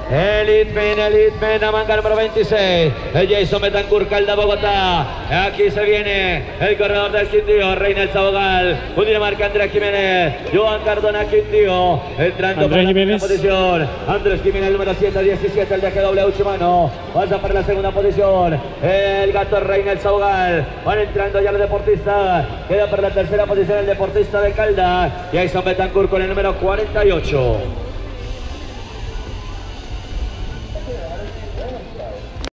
El Hitman, la manga número 26. El Jason Betancourt, Calda, Bogotá. Aquí se viene el corredor del Quindío, Reynel Sabogal, Cundinamarca, Andrés Jiménez, Joan Cardona, Quindío, entrando para la primera posición. Andrés Jiménez, número 117, el de GW Chumano. Pasa para la segunda posición. El gato Reynel Sabogal. Van entrando ya los deportistas. Queda para la tercera posición el deportista de Calda, Jason Betancourt con el número 48.